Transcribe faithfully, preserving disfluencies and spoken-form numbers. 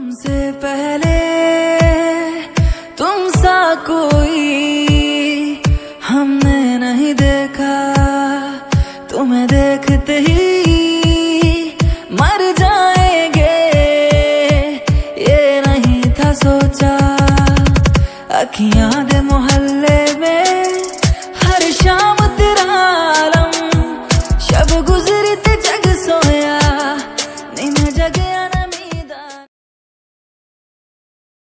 तुमसे पहले तुम सा कोई हमने नहीं देखा, तुम्हें देखते ही मर जाएंगे, ये नहीं था सोचा। अखियां दे मोहल्ले में हर शाम